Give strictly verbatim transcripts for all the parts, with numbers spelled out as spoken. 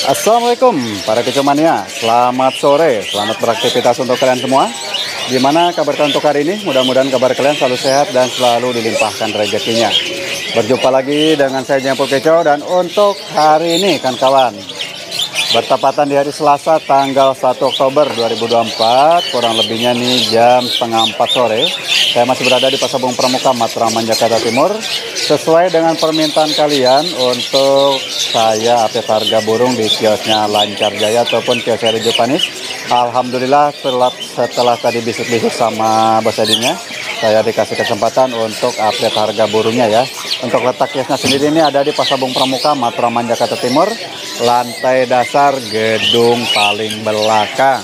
Assalamualaikum para kecomania, selamat sore, selamat beraktivitas untuk kalian semua. Gimana kabar kalian untuk hari ini? Mudah-mudahan kabar kalian selalu sehat dan selalu dilimpahkan rezekinya. Berjumpa lagi dengan saya Jempol Keco, dan untuk hari ini kan kawan, bertepatan di hari Selasa tanggal satu Oktober dua ribu dua puluh empat, kurang lebihnya nih jam setengah empat sore. Saya masih berada di Pasar Burung Pramuka, Matraman, Jakarta Timur. Sesuai dengan permintaan kalian untuk saya update harga burung di kiosnya Lancar Jaya ataupun kios Heri Jopanis. Alhamdulillah setelah, setelah tadi bisik-bisik sama Bos Edinya, saya dikasih kesempatan untuk update harga burungnya ya. Untuk letak kiosnya sendiri ini ada di Pasar Burung Pramuka, Matraman, Jakarta Timur. Lantai dasar gedung paling belakang.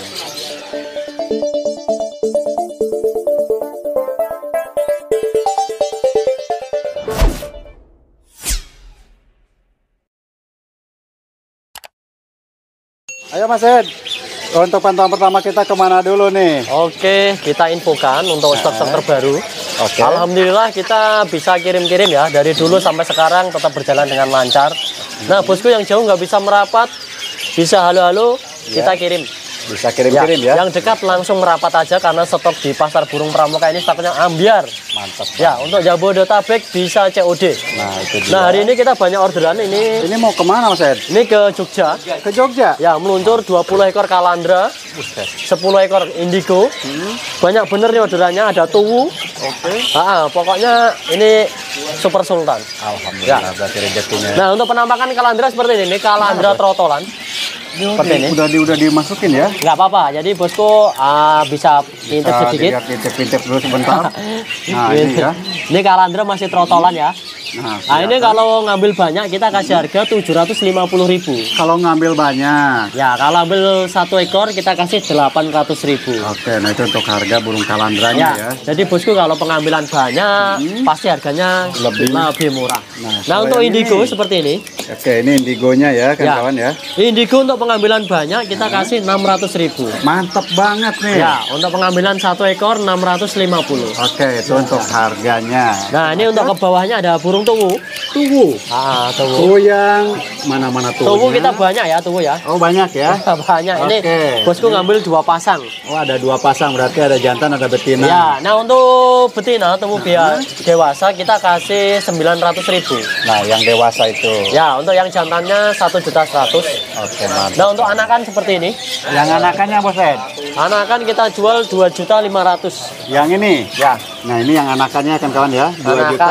Ayo Mas Ed, untuk pantauan pertama kita kemana dulu nih? Oke, kita infokan untuk stok-stok terbaru. Oke. Alhamdulillah kita bisa kirim-kirim ya, dari dulu sampai sekarang tetap berjalan dengan lancar. Nah bosku yang jauh nggak bisa merapat, bisa halo-halo, kita kirim. Bisa kirim-kirim ya, ya? Yang dekat langsung merapat aja karena stok di Pasar Burung Pramuka ini stoknya ambiar. Mantap. Ya, untuk Jabodetabek bisa C O D. Nah, itu dia. Nah, hari ini kita banyak orderan ini. Ini mau kemana Mas Ed? Ini ke Jogja. Ke Jogja? Ya, meluncur dua puluh ekor kalandra, sepuluh ekor indigo. Hmm. Banyak bener nih orderannya, ada tuwu. Oke. Okay. Ah, pokoknya ini super sultan. Alhamdulillah, ya. Berarti rezekinya. Nah, untuk penampakan kalandra seperti ini, ini kalandra trotolan. Seperti ini. Udah, di, udah dimasukin ya? Nggak apa-apa, jadi bosku uh, bisa intip sedikit. Intip-intip dulu sebentar. Nah ini ya. Ini kalandra masih trotolan ya. Nah, nah ini kalau ngambil banyak kita kasih harga tujuh ratus lima puluh ribu. Kalau ngambil banyak? Ya, kalau ambil satu ekor kita kasih delapan ratus ribu. Oke, nah itu untuk harga burung kalandranya ya. ya. Jadi bosku kalau pengambilan banyak hmm. pasti harganya lebih, lebih murah. Nah, nah untuk indigo ini seperti ini. Oke, ini indigonya ya kawan-kawan ya. ya. Indigo untuk pengambilan banyak kita kasih enam ratus ribu. Mantap banget nih. Ya, untuk pengambilan satu ekor enam ratus lima puluh. Oke, itu untuk harganya. Nah, ini untuk ke bawahnya ada burung tuwu. Tuwu. Ah, tuwu. Tuwu yang mana-mana tuwu. Tuwu kita banyak ya, tuwu ya. Oh, banyak ya? Banyak. Ini bosku ngambil dua pasang. Oh, ada dua pasang, berarti ada jantan, ada betina. Ya, nah untuk betina tuwu biar dewasa kita kasih sembilan ratus ribu. Nah, yang dewasa itu. Ya, untuk yang jantannya satu juta seratus. Oke, mantap. Nah, untuk anakan seperti ini. Yang anakannya Bos Ed? Anakan kita jual dua juta lima ratus. Yang ini? Ya. Nah, ini yang anakannya kan kawan ya, dua juta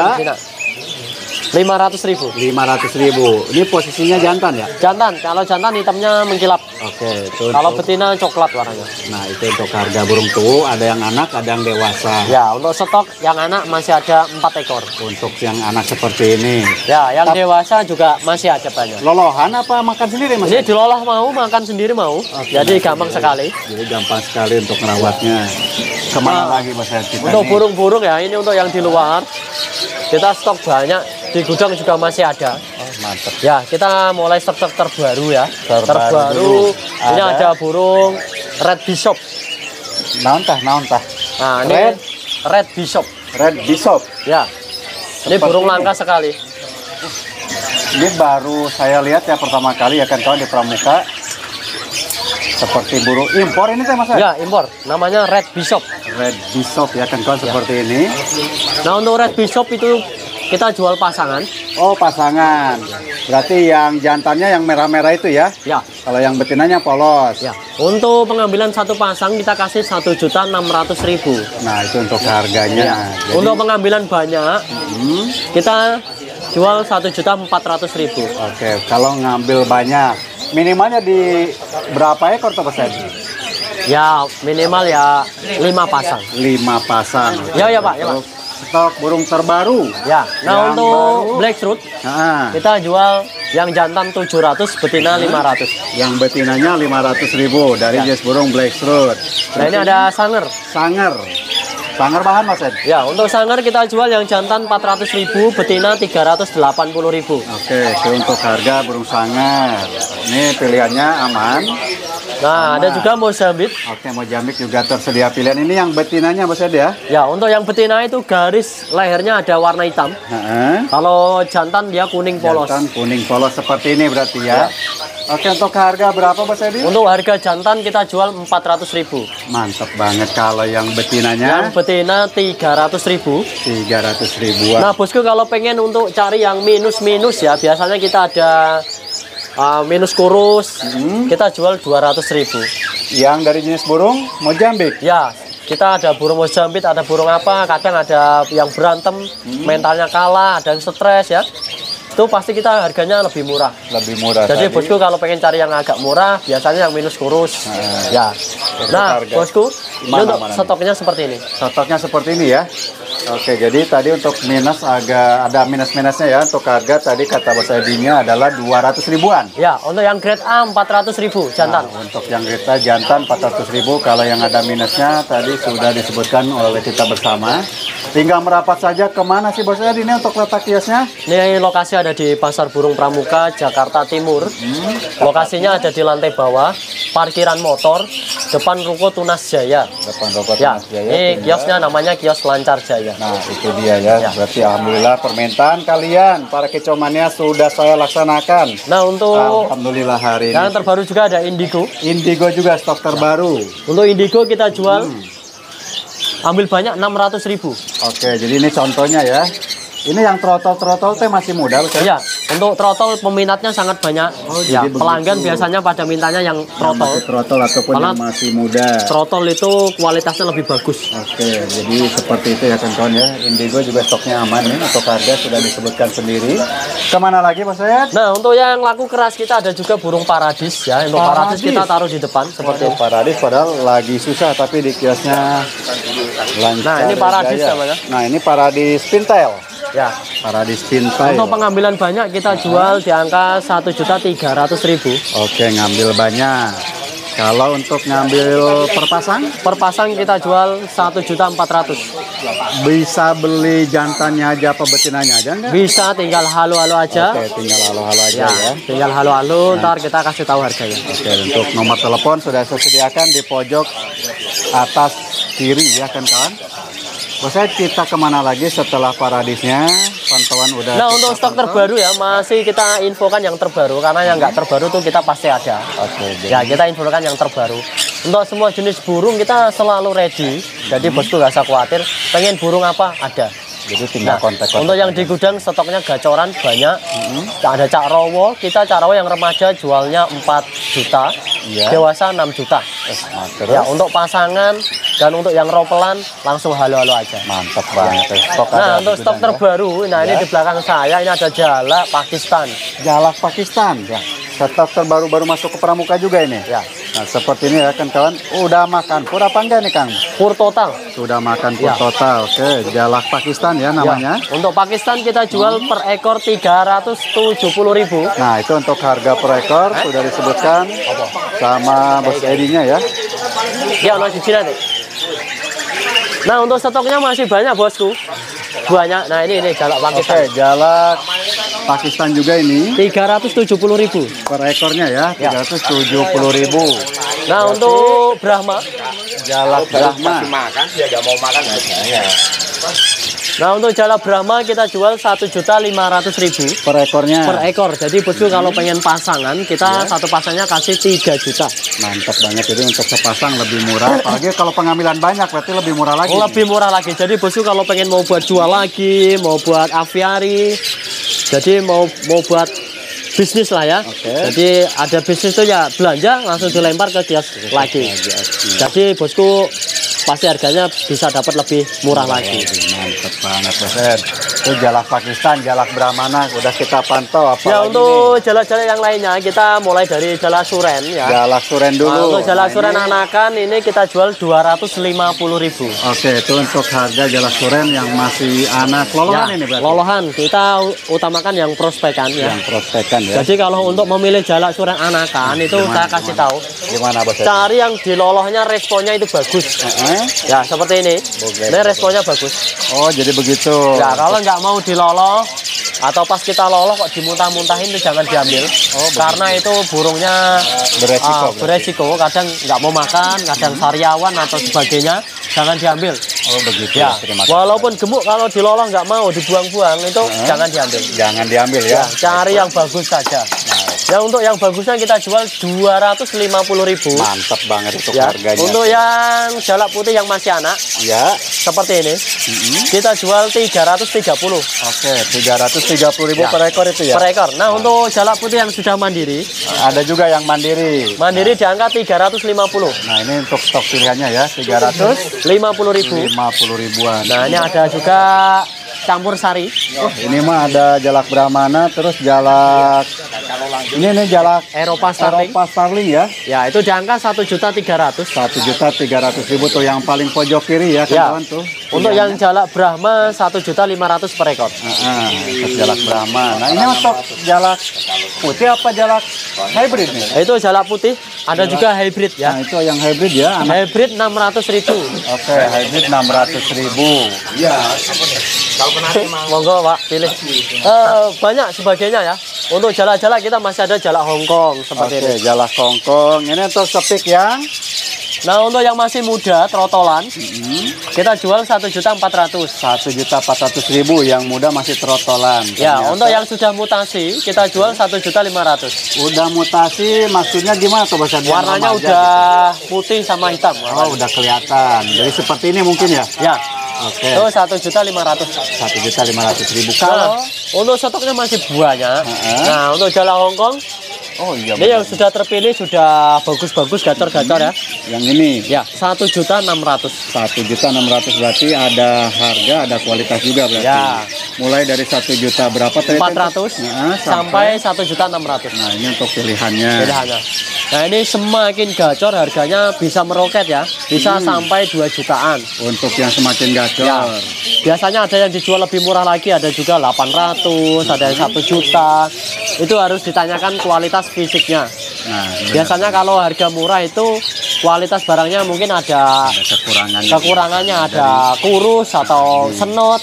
lima ratus ribu. lima ratus ribu. Ini posisinya jantan ya? Jantan. Kalau jantan hitamnya mengkilap. Oke. Itu kalau untuk... betina coklat warnanya. Nah, itu untuk harga burung tuh. Ada yang anak, ada yang dewasa. Ya, untuk stok yang anak masih ada empat ekor. Untuk yang anak seperti ini. Ya, yang Tap... dewasa juga masih ada banyak. Lolohan apa makan sendiri Mas? Ini dilolah mau, makan sendiri mau. Oke, jadi gampang jadi, sekali. Jadi gampang sekali untuk merawatnya. Kemana nah, lagi Mas? Kita untuk burung-burung ya, ini untuk yang di luar. Kita stok banyak. Di gudang juga masih ada. Oh, mantap. Ya, kita mulai stok-stok terbaru ya. Terbaru. terbaru. Ini ada. ada burung Red Bishop. Naon tah, naon tah. Nah, ini Red, Red Bishop. Red Bishop. Ya. Ini seperti burung langka ini. sekali. Ini baru saya lihat ya pertama kali ya kan kawan di Pramuka. Seperti burung impor ini teh Mas? Ya, impor. Namanya Red Bishop. Red Bishop ya kan kawan ya. Seperti ini. Nah, untuk Red Bishop itu kita jual pasangan. Oh, pasangan. Berarti yang jantannya yang merah-merah itu ya? Ya. Kalau yang betinanya polos. Ya. Untuk pengambilan satu pasang kita kasih satu juta enam ratus ribu. Nah, itu untuk harganya. Ya. Jadi... Untuk pengambilan banyak, hmm. kita jual satu juta empat ratus ribu. Oke, kalau ngambil banyak, minimalnya di berapa ekor tuh Mas? Ya, minimal ya lima pasang. lima pasang. Ya, ya Pak, ya Pak. Stok burung terbaru. Ya. Nah, untuk baru, black throat nah. kita jual yang jantan tujuh ratus, betina lima ratus. Yang betinanya lima ratus ribu dari ya. Jenis burung black throat. Nah, ini ada sanger. Sanger. Sanger bahan Mas Ed? Ya, untuk sanger kita jual yang jantan empat ratus ribu, betina tiga ratus delapan puluh ribu. Oke, itu untuk harga burung sanger. Ini pilihannya aman. Nah, ada juga Mozambik. Oke, Mozambik juga tersedia pilihan. Ini yang betinanya Mas Ed ya? Ya, untuk yang betina itu garis lehernya ada warna hitam. Nah, kalau jantan dia kuning polos. Jantan kuning polos seperti ini berarti ya. Ya. Oke, untuk harga berapa Bos Edi? Untuk harga jantan kita jual empat ratus ribu. Mantap banget. Kalau yang betinanya Yang betina tiga ratus ribu. tiga ratus ribuan. Nah bosku, kalau pengen untuk cari yang minus-minus ya, biasanya kita ada uh, minus kurus, Hmm. kita jual dua ratus ribu. Yang dari jenis burung Mozambik. Ya, kita ada burung Mozambik, ada burung apa, kadang ada yang berantem, mentalnya kalah, ada yang stres ya. Itu pasti kita harganya lebih murah. Lebih murah. Jadi tadi. bosku kalau pengen cari yang agak murah, biasanya yang minus kurus. Nah, Ya. Nah, harga. bosku, ini Mana, untuk mana nih? stoknya seperti ini. Stoknya seperti ini ya. Oke, jadi tadi untuk minus agak ada minus-minusnya ya. Untuk harga tadi kata Bos Edinya adalah dua ratus ribuan. Ya, untuk yang grade A empat ratus ribu jantan. Nah, untuk yang kita jantan empat ratus ribu. Kalau yang ada minusnya tadi sudah disebutkan oleh kita bersama. Tinggal merapat saja kemana sih Bos Edi ini untuk letak kiosnya? Ini lokasi ada di Pasar Burung Pramuka, Jakarta Timur. Lokasinya ada di lantai bawah, parkiran motor, depan ruko Tunas Jaya. Depan Rokok Ya, Tunas Jaya, ini tinggal- kiosnya namanya kios Lancar Jaya. Nah, itu dia ya. Ya. Berarti alhamdulillah permintaan kalian para kecomannya sudah saya laksanakan. Nah, untuk Alhamdulillah hari yang ini. terbaru juga ada Indigo. Indigo juga stok terbaru. Untuk Indigo kita jual, Hmm. ambil banyak enam ratus ribu. Oke, jadi ini contohnya ya. Ini yang trotol-trotol teh masih muda, Bos. Ya, untuk trotol peminatnya sangat banyak. Oh, Ya, jadi begitu. pelanggan biasanya pada mintanya yang Yang trotol. masih trotol ataupun Karena- yang masih muda. Trotol itu kualitasnya lebih bagus. Oke, jadi seperti itu ya kawan-kawan ya. Indigo juga stoknya aman ya. Untuk harga sudah disebutkan sendiri. Kemana lagi Mas Sayat? Nah, untuk yang laku keras kita ada juga burung paradis ya. Untuk paradis, Paradis. kita taruh di depan seperti Waduh, ini. paradis padahal lagi susah tapi di kiosnya lancar. Nah, ini paradis jaya. namanya. Nah, ini paradis pintail. Ya. Paradis pintail. Untuk pengambilan banyak kita jual di angka satu juta tiga ratus ribu. Oke, ngambil banyak. Kalau untuk ngambil perpasang Per pasang kita jual satu juta empat ratus. bisa beli jantannya aja apa betinanya aja enggak? Bisa tinggal halo-halo aja. Oke, tinggal halo-halo aja Ya, ya. tinggal halo-halo, ntar kita kasih tahu harganya. Oke, untuk nomor telepon sudah saya sediakan di pojok atas kiri ya kan kawan. Bos Said, kita kemana lagi setelah paradisnya? Pantauan udah. Nah, kita untuk stok pantau. terbaru ya masih kita infokan yang terbaru karena yang nggak terbaru tuh kita pasti ada. Oke, jadi Ya, kita infokan yang terbaru. Untuk semua jenis burung kita selalu ready. Jadi bosku nggak usah khawatir. Pengen burung apa? Ada. jadi tinggal Nah, kontak. untuk yang di gudang stoknya gacoran banyak. Ada cak rowo, kita cak rowo yang remaja jualnya empat juta, Iya. dewasa enam juta. Nah, terus Ya, untuk pasangan dan untuk yang ropelan langsung halo-halo aja. mantap banget. Stok ada Nah, di untuk stok gudang, ya. terbaru, nah ini Ya. di belakang saya ini ada jala Pakistan. Jalak Pakistan. Ya. Stok terbaru baru masuk ke Pramuka juga ini. Ya, Nah, seperti ini ya kan kawan. Udah makan pur apa enggak nih Kang? pur total. Sudah makan pur Ya. total. Oke, Jalak Pakistan ya namanya. Ya. Untuk Pakistan kita jual per ekor tiga ratus tujuh puluh ribu. Nah, itu untuk harga per ekor sudah disebutkan sama Bos Edinya ya. Ya, ono siji nanti. Nah, untuk stoknya masih banyak bosku. Banyak. Nah, ini ini jalak Oke, Pakistan. Jalak Pakistan juga ini tiga ratus tujuh puluh ribu. per ekornya ya, Ya. tiga ratus tujuh puluh ribu. Nah, untuk Brahma. Jalak Brahma. makan dia gak mau makan harganya. Nah, untuk jala Brahma kita jual satu juta lima ratus ribu Per ekornya. per ekor. Jadi bosku kalau pengen pasangan, kita satu pasangnya kasih tiga juta. Mantap banget. Jadi untuk sepasang lebih murah. Apalagi kalau pengambilan banyak berarti lebih murah lagi. Lebih murah lagi. Jadi bosku kalau pengen mau buat jual lagi, mau buat aviari, jadi mau mau buat bisnis lah ya. Oke. Jadi ada bisnis tuh ya belanja langsung dilempar ke kios lagi. Jadi bosku pasti harganya bisa dapat lebih murah lagi. Mantap banget Bos Ed. Itu jalak Pakistan, jalak Brahmana udah kita pantau apa Ya lagi untuk jala-jala yang lainnya kita mulai dari jala suren nih? ya. Jalak Suren dulu. Nah, untuk jala Nah, suren ini- anakan ini kita jual dua ratus lima puluh ribu. Oke, itu untuk harga jalak Suren yang masih anak lolohan Ya, ini berarti. lolohan kita utamakan yang prospekan ya. Yang prospekan ya. Jadi kalau untuk memilih jalak suren anakan itu Gimana, saya kasih gimana? tahu. Gimana Bos Ed? Cari yang di lolohnya responnya itu bagus. Eh? Ya seperti ini. Oke. Ini responnya bagus. Oh, jadi begitu. Ya kalau nggak mau diloloh atau pas kita loloh kok dimuntah-muntahin itu jangan diambil. Karena itu burungnya Beresiko, ah, berarti. beresiko. Kadang nggak mau makan, kadang sariawan atau sebagainya. Jangan diambil. Oh, begitu. Ya, Terima kasih. walaupun gemuk kalau diloloh nggak mau dibuang-buang itu jangan diambil. Jangan diambil ya. Ya, cari yang bagus saja. Nah, oke. Ya untuk yang bagusnya kita jual dua ratus lima puluh ribu. Mantap banget untuk Ya. harganya. Untuk yang jalak putih yang masih anak, ya, seperti ini, mm-hmm. kita jual tiga ratus tiga puluh Oke, tiga ratus tiga puluh ribu Ya. per ekor itu ya. per ekor. Nah, untuk jalak putih yang sudah mandiri, Ada juga yang mandiri. mandiri di angka tiga ratus lima puluh. Nah, ini untuk stok pilihannya ya, tiga ratus lima puluh ribu. lima puluh ribuan. Nah, ini ada juga campur sari. Oh, ini mah ada jalak Brahmana, terus jalak ini nih jalak Eropa Starling. Eropa Starling ya. Ya, itu di angka satu juta tiga ratus. Satu juta tiga ratus ribu tuh yang paling pojok kiri ya, Ya. kawan tuh. Untuk yang jalak Brahma satu juta lima ratus per ekor. Nah, untuk jalak Brahma. Nah, ini untuk jalak putih apa jalak hybrid nih? Itu jalak putih, ada juga hybrid Nah, ya. itu yang hybrid ya. Anak. Hybrid enam ratus ribu. Oke, hybrid enam ratus ribu. Iya. Kalau kena Monggo Pak, pilih. Eh, banyak sebagainya ya. Untuk jalak-jalak kita masih ada jalak Hongkong seperti Oke, ini. jalak Hongkong. Ini untuk sepik yang Nah, untuk yang masih muda, trotolan, hmm, kita jual satu juta empat ratus. satu juta empat ratus ribu, yang muda masih trotolan. Ya, Ternyata untuk yang sudah mutasi, kita jual satu juta lima ratus. udah mutasi, maksudnya gimana tuh bahasa dia? Warnanya remaja udah putih sama hitam. gitu? Oh, udah kelihatan. Jadi seperti ini mungkin ya? Ya, Oke. itu satu juta lima ratus. satu juta lima ratus ribu. Kalau Kalau untuk stoknya masih banyak. Heeh. Nah, untuk jalak Hongkong, oh iya. ini yang benar. sudah terpilih sudah bagus-bagus gacor-gacor ya. Yang ini Ya, satu juta enam ratus. satu juta enam ratus berarti ada harga, ada kualitas juga berarti. Ya. Mulai dari satu juta berapa tadi? empat ratus Nah, sampai satu juta enam ratus. Nah, ini untuk pilihannya. Pilihannya. Nah, ini semakin gacor harganya bisa meroket ya. Bisa Hmm. sampai dua jutaan. Untuk yang semakin gacor. Ya. Biasanya ada yang dijual lebih murah lagi, ada juga delapan ratus, ada yang satu juta. Itu harus ditanyakan kualitas fisiknya. Nah, benar. Biasanya kalau harga murah itu kualitas barangnya mungkin ada ada kekurangannya. kekurangannya, ada kurus atau senot,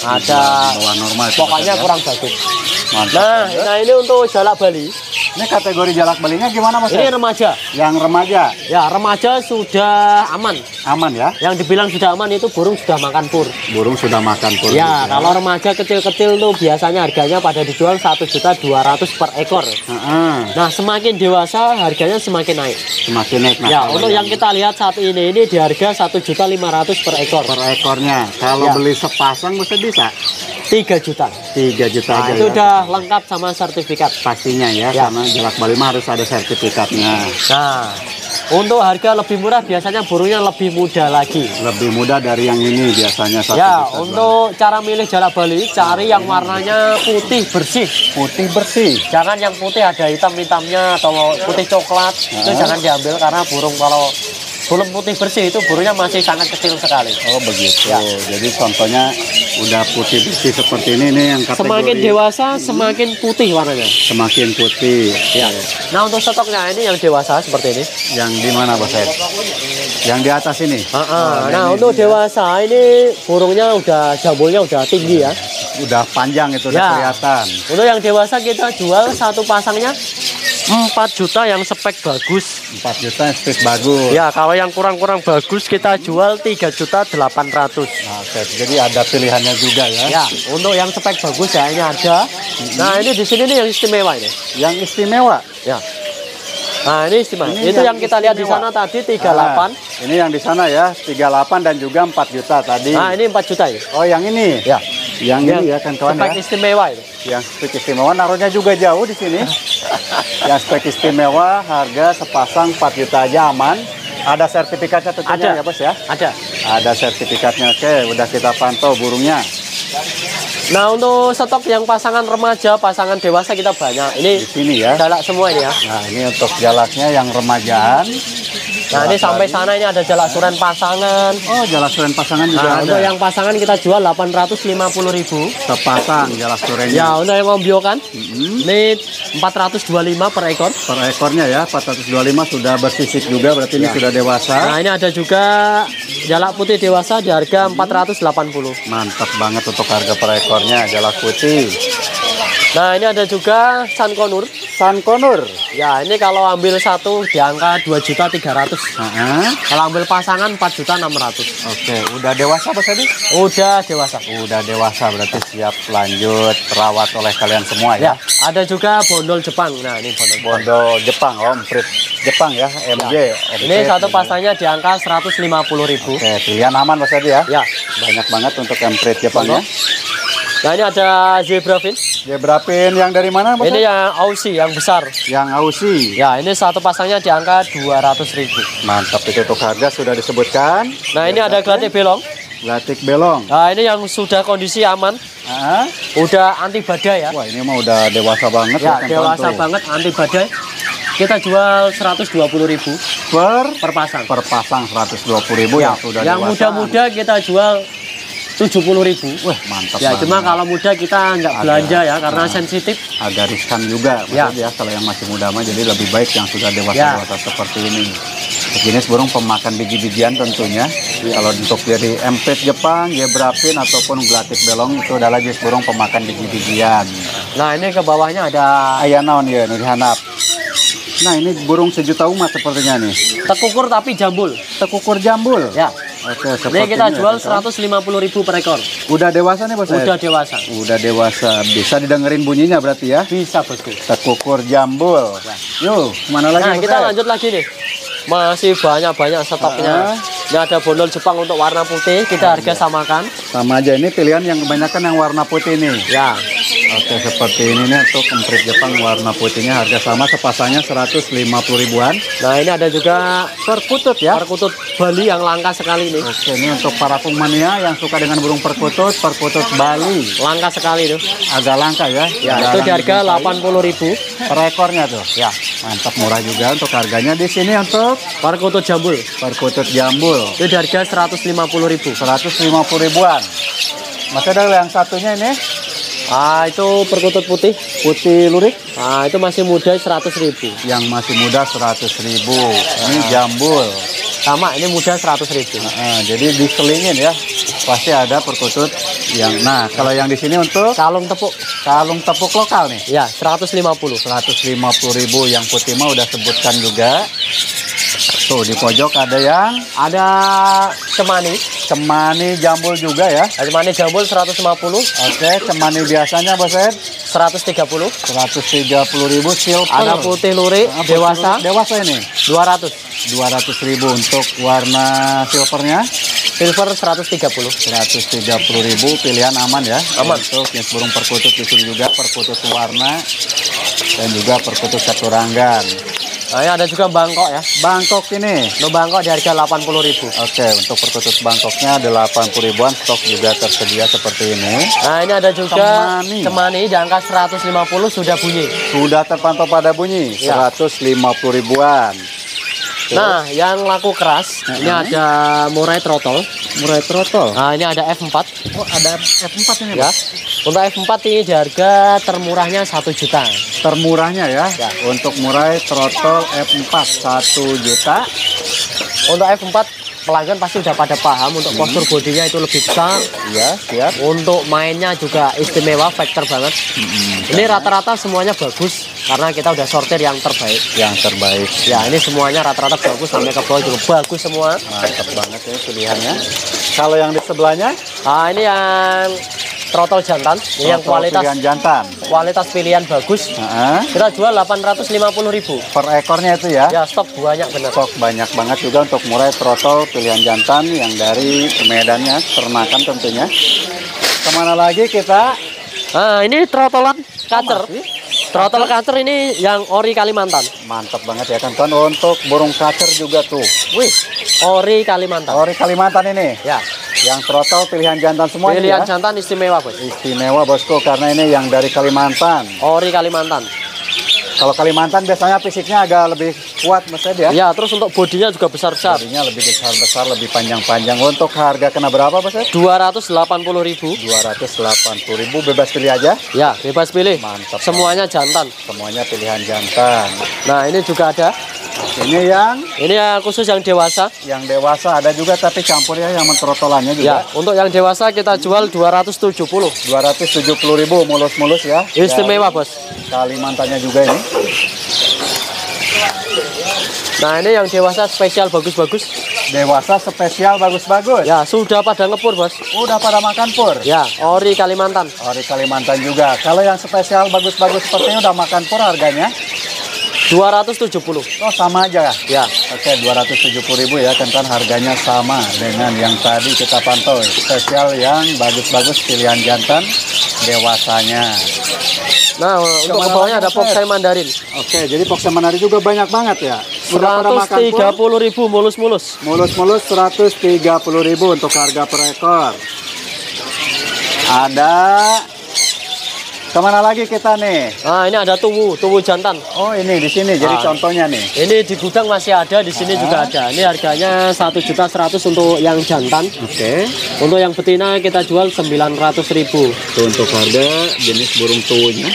ada bawah normal. pokoknya ya. kurang bagus. Mantap. Nah, nah ini untuk jalak Bali. Ini kategori jalak balinya gimana Mas? Ini remaja. Yang remaja Ya, remaja sudah aman. aman ya? Yang dibilang sudah aman itu burung sudah makan pur. Burung sudah makan pun. Ya, kalau remaja kecil-kecil tuh biasanya harganya pada dijual satu juta dua ratus per ekor. Heeh. Nah, semakin dewasa harganya semakin naik. Semakin naik. Nah, Ya, kalau untuk yang kita lihat saat ini ini di harga satu juta lima ratus per ekor. per ekornya. Kalau Ya. beli sepasang bisa bisa tiga juta. tiga juta Nah, aja itu ya. udah lengkap sama sertifikat. Pastinya ya, Ya. karena jalak bali mah harus ada sertifikatnya. Nah, untuk harga lebih murah biasanya burungnya lebih muda lagi. Lebih mudah dari yang ini biasanya satu Ya, juta untuk cara milih jalak Bali, cari yang warnanya putih bersih. putih bersih. Jangan yang putih ada hitam-hitamnya atau putih coklat. Itu Nah. jangan diambil karena burung kalau belum putih bersih itu burungnya masih sangat kecil sekali. Oh begitu. Ya. Jadi contohnya udah putih bersih seperti ini nih yang kategori Semakin dewasa semakin putih warnanya. semakin putih. Ya. Nah, untuk stoknya ini yang dewasa seperti ini. Yang di mana Bos Ed? Yang di atas ini. Ah, ah. Oh, Nah, ini untuk dia. dewasa ini burungnya udah jambulnya udah tinggi ya. Udah panjang itu udah Ya. kelihatan. Untuk yang dewasa kita jual satu pasangnya empat juta yang spek bagus. empat juta spek bagus. Ya, kalau yang kurang-kurang bagus kita jual tiga juta delapan ratus. Nah, oke. Jadi ada pilihannya juga ya. Ya, untuk yang spek bagus ya ini ada. Nah, ini di sini nih yang istimewa ini. Yang istimewa. Ya. Nah, ini istimewa. Ini Itu yang, yang kita lihat di istimewa. sana tadi tiga puluh delapan. Nah, ini yang di sana ya, tiga puluh delapan dan juga empat juta tadi. Nah, ini empat juta ya. Oh, yang ini. Ya. Yang ini ya kan kawan spek ya. istimewa itu. Yang spek istimewa naruhnya juga jauh di sini. Yang spek istimewa harga sepasang empat juta aja aman. Ada sertifikatnya tentunya Ada. ya Bos ya. Ada. Ada sertifikatnya. Oke, udah kita pantau burungnya. Nah, untuk stok yang pasangan remaja, pasangan dewasa kita banyak. Ini Di sini ya. jalak semua ini ya. Nah, ini untuk jalaknya yang remajaan. Nah, ini sampai sana ini ada jalak suren pasangan. Oh, jalak suren pasangan juga Nah, ada. untuk yang pasangan kita jual delapan ratus lima puluh ribu. Sepasang jalak surennya. Ya, untuk yang ombyokan Mm-mm. ini empat ratus dua puluh lima per ekor. Per ekornya ya, empat ratus dua puluh lima sudah bersisik juga, berarti ini Ya. sudah dewasa. Nah, ini ada juga jalak putih dewasa di harga empat ratus delapan puluh. Mantap banget untuk harga per ekornya, jalak putih. Nah, ini ada juga Sankonur Sankonur. Ya, ini kalau ambil satu di angka dua juta tiga ratus. Heeh. Kalau ambil pasangan empat juta enam ratus. Oke, udah dewasa Bos Edi? Udah dewasa. Udah dewasa berarti siap lanjut rawat oleh kalian semua ya. Ya, ada juga bondol Jepang. Nah, ini bondol. Bondol Jepang, Om Prit Jepang ya, M J. Om Ini Prit. satu pasangnya di angka seratus lima puluh ribu. Oke, pilihan aman Bos Edi ya. Ya. Banyak banget untuk M Prit Jepang ya. Nah, ini ada zebra fin. Zebra fin yang dari mana Bos Ini Edi? yang Aussie yang besar. Yang Aussie. Ya, ini satu pasangnya di angka dua ratus ribu. Mantap, itu untuk harga sudah disebutkan. Nah, ini ada gelatik belong. Gelatik belong. Nah, ini yang sudah kondisi aman. Ah, Udah anti badai ya. wah ini mah udah dewasa banget Ya, teman-teman dewasa tuh. banget anti badai. Kita jual seratus dua puluh ribu Per per pasang. per pasang seratus dua puluh ribu Ya, yang sudah yang dewasa. muda-muda kita jual tujuh puluh ribu. Wah, mantap Ya, banget. cuma kalau muda kita nggak Ada. belanja ya karena sensitif. Agak riskan juga Ya. maksudnya ya. Kalau yang masih muda mah jadi lebih baik yang sudah dewasa-dewasa seperti ini. Jenis burung pemakan biji-bijian tentunya. Kalau untuk dari M P Jepang, zebra fin ataupun gelatik belong itu adalah jenis burung pemakan biji-bijian. Nah, ini ke bawahnya ada Aya naon ya nu dihanap. Nah, ini burung sejuta umat sepertinya nih. tekukur tapi jambul. Tekukur jambul. Ya, Oke, ini seperti kita ini ya, jual teman-teman. seratus lima puluh ribu per ekor. Udah dewasa nih Bos Ed? Udah dewasa. Udah dewasa. Bisa didengerin bunyinya berarti ya. Bisa, Bosku. Tekukur jambul. Yuk, mana lagi Nah, Bos kita Ed? lanjut lagi nih. Masih banyak-banyak stoknya. Ah. Ini ada bondol Jepang untuk warna putih, kita harga samakan. Sama aja, ini pilihan yang kebanyakan yang warna putih nih. Ya, Oke, seperti ini nih untuk emprit Jepang warna putihnya harga sama sepasangnya seratus lima puluh ribuan. nah ini ada juga Perkutut ya. perkutut Bali yang langka sekali nih. Oke, ini untuk para pemania yang suka dengan burung perkutut, perkutut Bali. Langka sekali tuh. Agak langka ya. Ya, itu di harga delapan puluh ribu. per ekornya tuh. Ya, Mantap, murah juga untuk harganya di sini untuk perkutut jambul. perkutut jambul Itu di harga seratus lima puluh ribu. seratus lima puluh ribuan. Masih ada yang satunya ini Ah, itu perkutut putih. putih lurik Ah, itu masih muda seratus ribu. yang masih muda seratus ribu. Ini jambul. Sama, ini muda seratus ribu. Nah, jadi diselingin ya. Pasti ada perkutut yang. Nah, kalau yang di sini untuk Kalung tepuk. kalung tepuk lokal nih Ya, seratus lima puluh. seratus lima puluh ribu. Yang putih mah udah sebutkan juga. Tuh di pojok ada yang Ada cemani. cemani jambul juga ya. Ada cemani jambul seratus lima puluh, Oke, cemani biasanya Bos Ed seratus tiga puluh. seratus tiga puluh ribu silver. Ada putih lurik Ah, putih dewasa lurik dewasa ini dua ratus. dua ratus ribu. Untuk warna silvernya Silver seratus tiga puluh. seratus tiga puluh ribu. Pilihan aman ya. Aman. Untuk jenis burung perkutut di sini juga perkutut warna dan juga perkutut caturanggan. Nah, ini ada juga Bangkok ya. Bangkok ini. Lo Bangkok di harga delapan puluh ribu. Oke, untuk perkutut Bangkoknya delapan puluh ribuan, stok juga tersedia seperti ini. Nah, ini ada juga Cemani. cemani di angka seratus lima puluh sudah bunyi. Sudah terpantau pada bunyi Ya. seratus lima puluh ribuan. Nah, yang laku keras ini Uh-huh. ada murai trotol. Murai trotol. Nah, ini ada F empat Oh, ada F empat ini, ya. Bos. Untuk F empat ini di harga termurahnya satu juta. Termurahnya ya. Ya. Untuk murai trotol F empat satu juta. Untuk F empat pelanggan pasti udah pada paham untuk postur bodinya itu lebih besar. Ya, siap. Untuk mainnya juga istimewa, factor banget. Ini rata-rata semuanya bagus karena kita udah sortir yang terbaik. Yang terbaik. Ya, ini semuanya rata-rata bagus sampai ke bawah juga bagus semua. Mantap banget ya pilihannya. Kalau yang di sebelahnya, Nah, ini yang trotol jantan, ini yang trotol kualitas pilihan jantan. kualitas pilihan bagus. Heeh. Kita jual delapan ratus lima puluh ribu. Per ekornya itu ya. Ya, stok banyak bener. Stok banyak banget juga untuk murai trotol pilihan jantan yang dari Medannya, ternakan tentunya. Kemana lagi kita? Nah, ini trotolan kacer. masih? Trotol kacer ini yang ori Kalimantan. Mantap banget ya kan Tuan. Untuk burung kacer juga tuh. Wih, ori Kalimantan. Ori Kalimantan ini. Ya, Yang trotol pilihan jantan semua ini pilihan ya. jantan istimewa, Bos. Istimewa bosku karena ini yang dari Kalimantan. Ori Kalimantan. Kalau Kalimantan biasanya fisiknya agak lebih kuat Mas Ed ya. Ya, terus untuk bodinya juga besar-besar. Bodinya lebih besar-besar, lebih panjang-panjang. Untuk harga kena berapa Mas Ed? dua ratus delapan puluh ribu. dua ratus delapan puluh ribu, bebas pilih aja. Ya, bebas pilih. Mantap. Semuanya jantan. Semuanya pilihan jantan. Nah, ini juga ada Ini yang Ini ya khusus yang dewasa. yang dewasa ada juga tapi campur ya yang mentrotolannya Ya, juga. untuk yang dewasa kita jual dua ratus tujuh puluh. dua ratus tujuh puluh ribu mulus-mulus ya. Istimewa, Bos. Kalimantannya juga ini. Nah, ini yang dewasa spesial bagus-bagus. Dewasa spesial bagus-bagus. Ya, sudah pada ngepur, Bos. Udah pada makan pur. Ya, ori Kalimantan. Ori Kalimantan juga. Kalau yang spesial bagus-bagus seperti ini udah makan pur harganya. dua ratus tujuh puluh. Oh sama aja. Ya. Oke, dua ratus tujuh puluh ribu ya, kan harganya sama dengan yang tadi kita pantau. Spesial yang bagus-bagus pilihan jantan dewasanya. Nah, untuk ke bawahnya ada Poksai Mandarin. Oke, jadi Poksai Mandarin juga banyak banget ya. Udah pada seratus makan tiga pur? puluh ribu mulus-mulus. Mulus-mulus seratus tiga puluh ribu untuk harga per ekor. Ada kemana lagi kita nih? Nah, ini ada tuwu, tuwu jantan. Oh ini di sini. Jadi Ah. contohnya nih. Ini di gudang masih ada, di sini juga ada. Ini harganya satu juta seratus untuk yang jantan. Oke. Untuk yang betina kita jual sembilan ratus ribu. Itu untuk harga jenis burung tuwunya.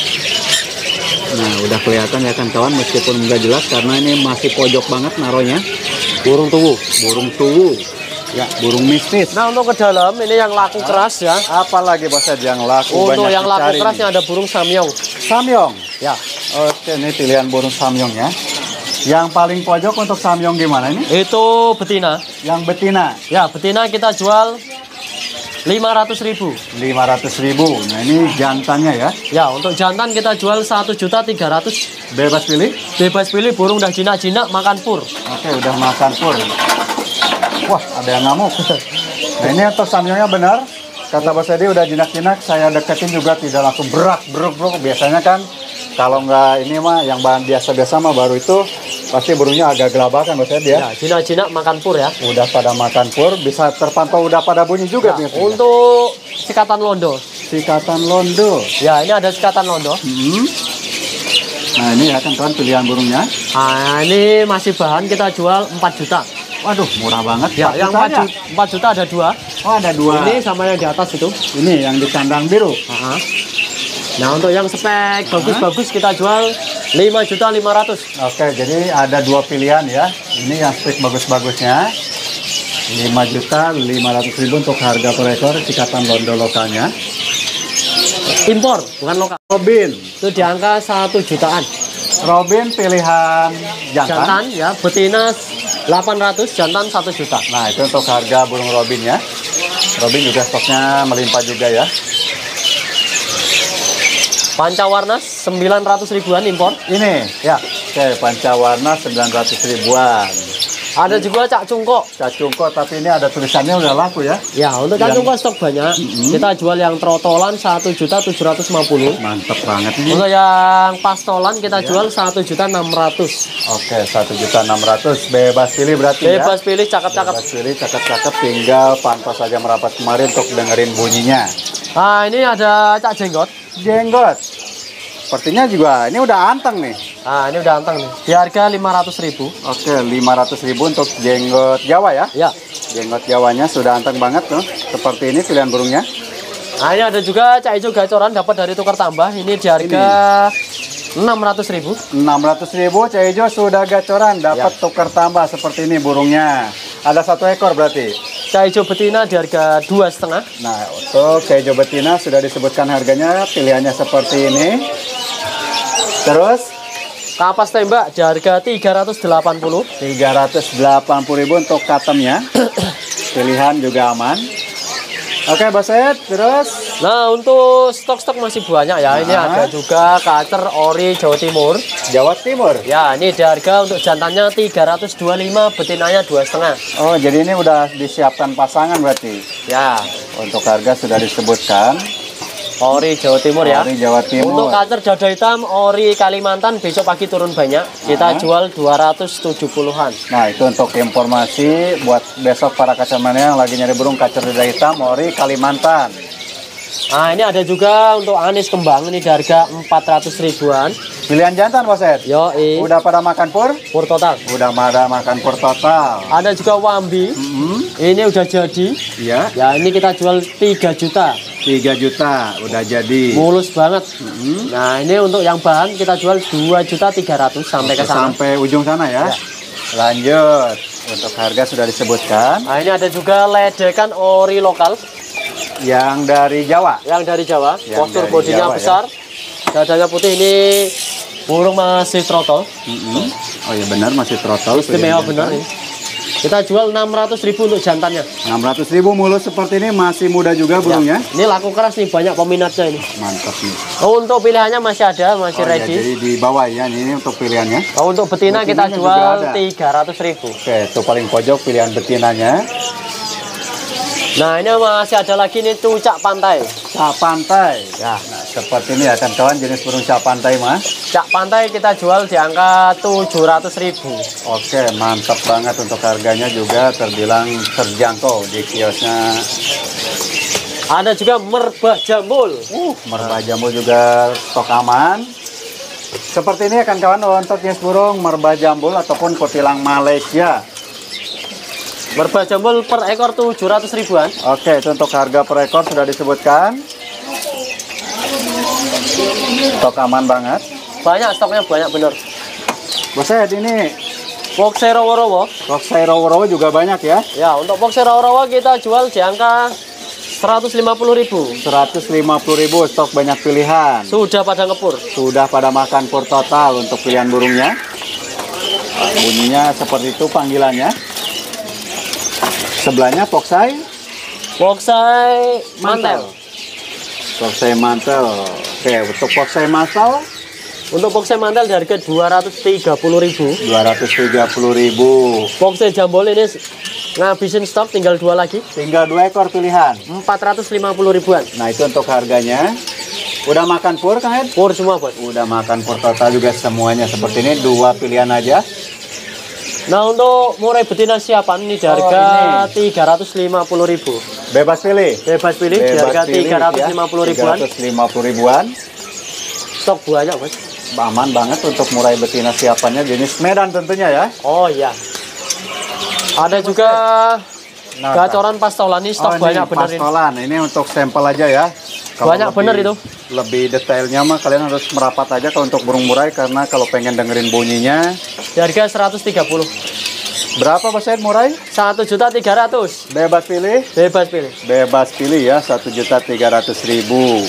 Nah, udah kelihatan ya kan kawan, meskipun nggak jelas karena ini masih pojok banget naronya. Burung tuwu. Burung tuwu. Ya, burung mistis. Nah, untuk ke dalam ini yang laku keras ya. Apalagi bos yang laku Untuk banyak yang laku dicari kerasnya nih. ada burung samyong. Samyong. Ya, Oke, ini pilihan burung samyong ya. Yang paling pojok untuk samyong gimana ini? itu betina. Yang betina Ya, betina kita jual lima ratus ribu. lima ratus ribu. Nah, ini jantannya ya. Ya, untuk jantan kita jual satu juta tiga ratus. Bebas pilih. Bebas pilih, burung udah jinak-jinak makan pur. Oke, udah makan pur. Wah, ada yang ngamuk. Nah, ini untuk samyongnya benar. Kata Bos Edi udah jinak-jinak, saya deketin juga tidak langsung berak, beruk, beruk. Biasanya kan kalau nggak ini mah yang bahan biasa-biasa mah baru itu pasti burungnya agak gelabakan Bos Edi ya. Ya, jinak-jinak makan pur ya. Udah pada makan pur, bisa terpantau udah pada bunyi juga Ya, biasanya. untuk sikatan londo. Sikatan londo. Ya, ini ada sikatan londo. Hmm. Nah, ini ya kan kawan pilihan burungnya. Nah, ini masih bahan kita jual empat juta. Waduh, murah banget. Ya, Empat yang juta empat aja. juta, empat juta ada dua. Oh, ada dua. Ini sama yang di atas itu. Ini yang di kandang biru. Aha. Nah, untuk yang spek bagus-bagus kita jual lima juta lima ratus. Oke, jadi ada dua pilihan ya. Ini yang spek bagus-bagusnya. lima juta lima ratus ribu untuk harga per ekor sikatan londo lokalnya. Impor, bukan lokal. Robin. Itu di angka satu jutaan. Robin pilihan jantan. Jantan ya, betina delapan ratus, jantan satu juta. Nah, itu untuk harga burung robin ya. Robin juga stoknya melimpah juga ya. Pancawarna sembilan ratus ribuan impor. Ini Ya. oke, pancawarna sembilan ratus ribuan. Ada juga cak cungkok. Cacungko tapi ini ada tulisannya udah laku ya. Ya, untuk cak Yang- cungkok stok banyak. Kita jual yang trotolan satu juta tujuh ratus lima puluh. Mantep banget ini. Untuk yang pastolan kita jual satu juta enam ratus. Oke, satu juta enam ratus bebas pilih berarti ya. Bebas pilih cakep-cakep. Bebas pilih cakep-cakep, tinggal pantau saja merapat kemarin untuk dengerin bunyinya. Nah, ini ada cak jenggot. Jenggot. Sepertinya juga ini udah anteng nih. Nah, ini udah anteng nih. Di harga lima ratus ribu. Oke, lima ratus ribu untuk jenggot Jawa ya. Ya. Jenggot Jawanya sudah anteng banget tuh. Seperti ini pilihan burungnya. Nah, ini ada juga cak hijau gacoran dapat dari tukar tambah. Ini di harga enam ratus ribu. enam ratus ribu cah hijau sudah gacoran, dapat Ya. tukar tambah seperti ini burungnya. Ada satu ekor berarti. Cak hijau betina di harga dua setengah. Nah, untuk cah hijau betina sudah disebutkan harganya, pilihannya seperti ini. Terus Kapas tembak di harga tiga ratus delapan puluh. tiga ratus delapan puluh ribu untuk katemnya. Pilihan juga aman. Oke, Bos Ed, terus Nah, untuk stok-stok masih banyak ya. Ini Nah. ada juga kacer ori Jawa Timur. Jawa Timur. Ya, ini di harga untuk jantannya tiga ratus dua puluh lima, betinanya dua setengah. Oh, jadi ini udah disiapkan pasangan berarti. Ya, Untuk harga sudah disebutkan. ori Jawa Timur ya. Ori Jawa Timur. Untuk kacer dada hitam ori Kalimantan besok pagi turun banyak. Kita Nah. jual dua ratus tujuh puluhan. Nah, itu untuk informasi buat besok para kacamania yang lagi nyari burung kacer dada hitam ori Kalimantan. Nah, ini ada juga untuk anis kembang ini di harga empat ratus ribuan. Pilihan jantan, Bos Ed. Yo, i. Udah pada makan pur? Pur total. Udah pada makan pur total. Ada juga wambi. Hmm, Ini udah jadi. iya. Ya, ini kita jual tiga juta. tiga juta udah jadi. Mulus banget. Hmm. Nah, ini untuk yang bahan kita jual dua juta tiga ratus sampai ke sana. Sampai ujung sana ya. Ya. Lanjut. Untuk harga sudah disebutkan. Nah, ini ada juga ledekan ori lokal Yang dari Jawa. yang dari Jawa. Yang Postur dari bodinya Jawa, ya. besar. Dadanya putih, ini burung masih trotol. Mm-mm. Oh iya benar masih throttle. Istimewa benar ini. Kita jual enam ratus ribu untuk jantannya. enam ratus ribu mulus seperti ini, masih muda juga burungnya. Ya, ini laku keras nih, banyak peminatnya ini. Mantap nih. Oh, untuk pilihannya masih ada, masih Oh, ya, ready. jadi di bawah ya ini untuk pilihannya. Oh, untuk betina kita Betinanya juga jual ada. tiga ratus ribu. Oke, itu paling pojok pilihan betinanya. Nah, ini masih ada lagi nih cucak pantai. Cak pantai. Ya, nah, seperti ini ya kawan jenis burung cak pantai mas. Cak pantai kita jual di angka tujuh ratus ribu. Oke, mantap banget untuk harganya juga terbilang terjangkau di kiosnya. Ada juga merbah jambul. Uh, merbah jambul juga stok aman. Seperti ini akan kawan untuk jenis burung merbah jambul ataupun kutilang Malaysia. Merbah jambul per ekor tujuh ratus ribuan. Oke, itu untuk harga per ekor sudah disebutkan. Stok aman banget. Banyak stoknya, banyak bener. Boset ini Foxy rowo-rowo. Foxy rowo-rowo juga banyak ya. Ya, untuk Foxy rowo-rowo kita jual di angka seratus lima puluh ribu. seratus lima puluh ribu, stok banyak pilihan. Sudah pada ngepur. Sudah pada makan pur total untuk pilihan burungnya. Bunyinya seperti itu panggilannya. Sebelahnya Foxy Foxy mantel. Foxy mantel. Oke, untuk Foxy mantel Untuk Foxy mantel di harga dua ratus tiga puluh ribu. dua ratus tiga puluh ribu. Foxy jambul ini ngabisin stok, tinggal dua lagi. Tinggal dua ekor pilihan. empat ratus lima puluh ribuan. Nah, itu untuk harganya. Udah makan pur kan, Ed? Pur semua, Bos. Udah makan pur total juga semuanya. Seperti ini dua pilihan aja. Nah, untuk murai betina siapan ini di harga tiga ratus lima puluh ribu. Bebas pilih. Bebas pilih di Bebas harga pilih, tiga ratus lima puluh ya. ribuan. tiga ratus lima puluh ribuan. Stok banyak, Bos. Aman banget untuk murai betina siapannya jenis Medan tentunya ya. Oh iya. Ada juga Nah, gacoran pastolan ini stok oh, ini banyak bener ini. pastolan. Ini untuk sampel aja ya. Kalau Banyak lebih- bener itu. Lebih detailnya mah kalian harus merapat aja kalau untuk burung murai karena kalau pengen dengerin bunyinya. Di harga seratus tiga puluh. Berapa persen murai? satu juta tiga ratus. Bebas pilih. Bebas pilih. Bebas pilih ya, satu juta tiga ratus ribu.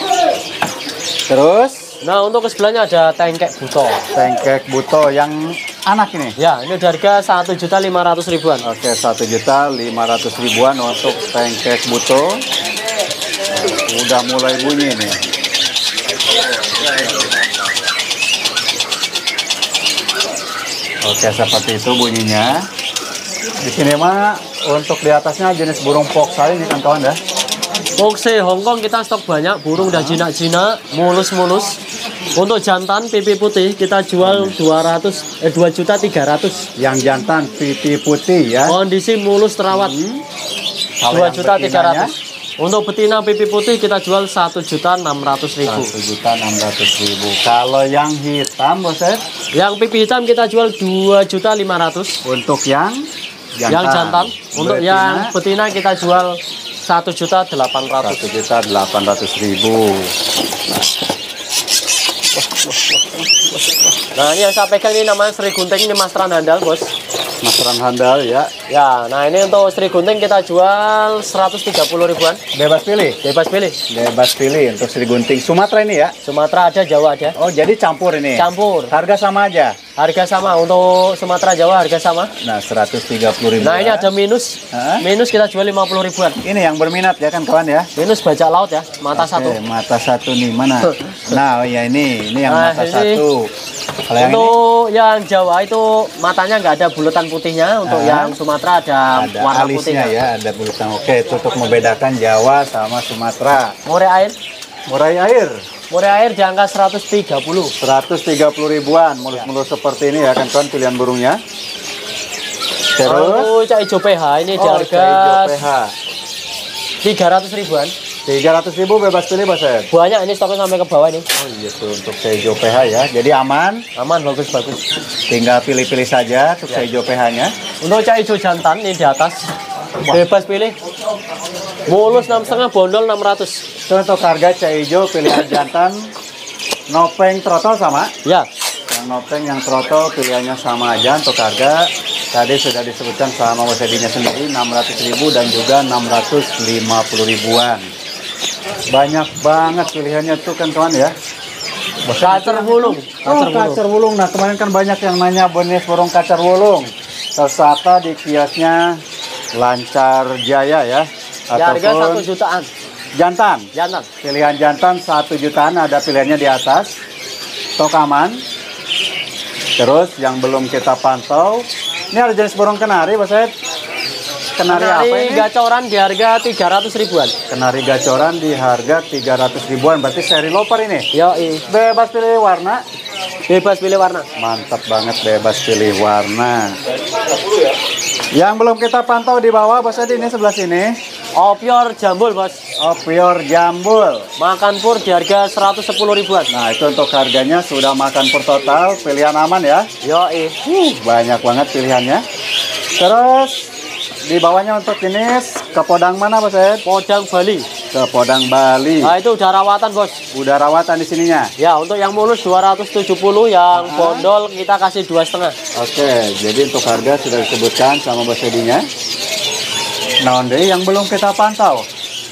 Terus Nah, untuk ke sebelahnya ada tengkek buto. tengkek buto yang anak ini. Ya, ini di harga satu juta lima ratus ribuan. Oke, satu juta lima ratus ribuan untuk tengkek buto. Udah mulai bunyi nih. Oke, seperti itu bunyinya. Di sini mah untuk di atasnya jenis burung foxy ini kan kawan ya. Foxy Hongkong kita stok banyak, burung udah jinak-jinak, mulus-mulus. Untuk jantan pipi putih kita jual dua ratus eh dua juta tiga ratus. Yang jantan pipi putih ya. Kondisi mulus terawat. Kalau dua yang juta tiga betinanya, ratus. Untuk betina pipi putih kita jual satu juta enam ratus ribu. satu juta enam ratus ribu. Kalau yang hitam, Boset, Yang pipi hitam kita jual dua juta lima ratus. untuk yang jantan. Yang jantan. Untuk Betina, yang betina kita jual satu juta delapan ratus. satu juta delapan ratus ribu. Nah, ini yang saya pegang ini namanya Sri Gunting, ini Mas Tran handal, Bos. Masteran handal ya. Ya, nah ini untuk Sri Gunting kita jual seratus tiga puluh ribuan. Bebas pilih. Bebas pilih. Bebas pilih untuk Sri Gunting Sumatera ini ya. Sumatera ada, Jawa ada. Oh, jadi campur ini. Campur. Harga sama aja. Harga sama untuk Sumatera Jawa, harga sama. Nah, seratus tiga puluh ribu. Nah, ini ada minus. Hah? Minus kita jual lima puluh ribuan. Ini yang berminat ya kan kawan ya. Minus bajak laut ya, mata Oke, satu. mata satu nih mana? Nah, oh ya ini, ini yang Nah, mata ini- satu. Kalau yang ini Untuk yang Jawa itu matanya nggak ada bulatan putihnya. Untuk Ah. yang Sumatera ada, ada warna alisnya putihnya. ya, ada bulatan. Oke, itu untuk membedakan Jawa sama Sumatera. Murai air, Murai air murai air di angka seratus tiga puluh. seratus tiga puluh ribuan, mulus-mulus seperti ini ya kan kawan pilihan burungnya. Terus Untuk cak hijau P H ini di oh, harga hijau P H tiga ratus ribuan. tiga ratus ribu bebas pilih Mas Ed. Banyak ini stoknya sampai ke bawah ini. Oh iya tuh untuk hijau P H ya. Jadi aman, Aman, bagus bagus. tinggal pilih-pilih saja untuk hijau P H-nya. Untuk cak hijau jantan ini di atas. Bebas pilih. Mulus enam setengah, bondol enam ratus. Itu untuk harga C hijau pilihan jantan. Nopeng trotol sama. Ya. Yang nopeng yang trotol pilihannya sama aja untuk harga. Tadi sudah disebutkan sama Bos Edinya sendiri enam ratus ribu dan juga enam ratus lima puluh ribuan. Banyak banget pilihannya tuh kan kawan ya. Kacer wulung. Oh, kacer wulung. Nah, kemarin kan banyak yang nanya jenis burung kacer wulung. Tersata di kiosnya Lancar Jaya ya. Harga satu jutaan. Jantan. Jantan. Pilihan jantan satu jutaan, ada pilihannya di atas. Stok aman. Terus yang belum kita pantau, ini ada jenis burung kenari, Bos Ed. Kenari, Kenari apa ini? gacoran di harga tiga ratus ribuan. Kenari gacoran di harga tiga ratus ribuan, berarti seri loper ini. Yo, Bebas pilih warna. bebas pilih warna. Mantap banget, bebas pilih warna. Yang belum kita pantau di bawah, Bos Ed, ini sebelah sini. Opior jambul, Bos. Opior jambul. Makan pur di harga seratus sepuluh ribuan. Nah, itu untuk harganya sudah makan pur total, pilihan aman ya. Yo, Uh, banyak banget pilihannya. Terus di bawahnya untuk jenis kepodang mana, Bos Ed? Podang Bali. Kepodang Bali. Nah, itu udah rawatan, Bos. Udah rawatan di sininya. Ya, untuk yang mulus dua ratus tujuh puluh, yang Ah. bondol kita kasih dua setengah. Oke, jadi untuk harga sudah disebutkan sama Bos Edinya. Nah, deh yang belum kita pantau.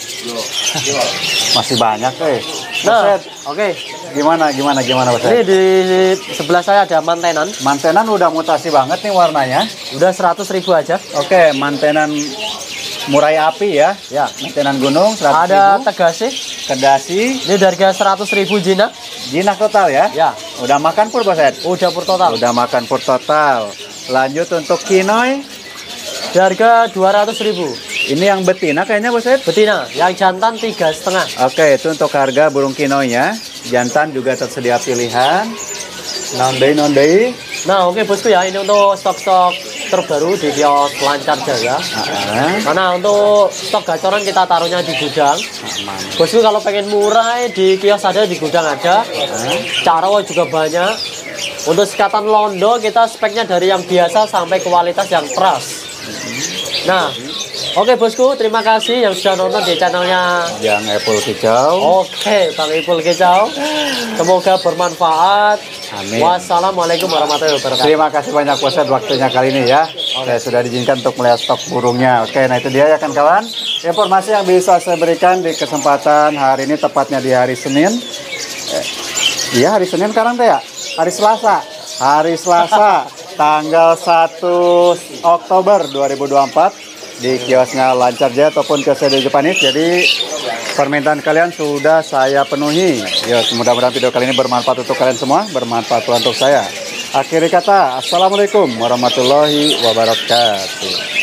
Masih banyak, eh. Bos Nah, Ed, oke. gimana gimana gimana Bos Ini Ed? di sebelah saya ada mantenan. Mantenan udah mutasi banget nih warnanya. Udah seratus ribu aja. Oke, mantenan murai api ya. Ya. Mantenan gunung seratus Ada ribu. tegasih. Kedasi, Ini di harga seratus ribu jinak. jinak total ya. Ya. Udah makan pur, Bos Ed? Udah pur total. Udah makan pur total. Lanjut untuk kinoy. Di harga dua ratus ribu. Ini yang betina kayaknya, Bos Ed. Betina. Yang jantan tiga setengah. Oke, itu untuk harga burung kinoynya. Jantan juga tersedia pilihan. Nondei nondei. Nah, oke bosku ya, ini untuk stok-stok terbaru di kios Lancar Jaya. Ah, Karena untuk stok gacoran kita taruhnya di gudang. mantap. Bosku kalau pengen murah di kios ada, di gudang ada. Caro juga banyak. Untuk sekatan londo kita speknya dari yang biasa sampai kualitas yang trust. Nah, oke bosku, terima kasih yang sudah nonton di channelnya. Yang Apple kicau. Oke, Bang Ipul Kicau. Semoga bermanfaat. Amin. Wassalamualaikum warahmatullahi wabarakatuh. Terima kasih banyak Bos Ed waktunya kali ini ya. Saya sudah diizinkan untuk melihat stok burungnya. Oke, nah itu dia ya kan kawan. Informasi yang bisa saya berikan di kesempatan hari ini, tepatnya di hari Senin. Eh, Iya hari Senin sekarang teh ya. Hari Selasa. Hari Selasa tanggal satu Oktober dua ribu dua puluh empat di kiosnya Lancar Jaya ataupun kios di Japanis. Jadi permintaan kalian sudah saya penuhi. Ya, mudah-mudahan video kali ini bermanfaat untuk kalian semua, bermanfaat untuk saya. Akhiri kata, assalamualaikum warahmatullahi wabarakatuh.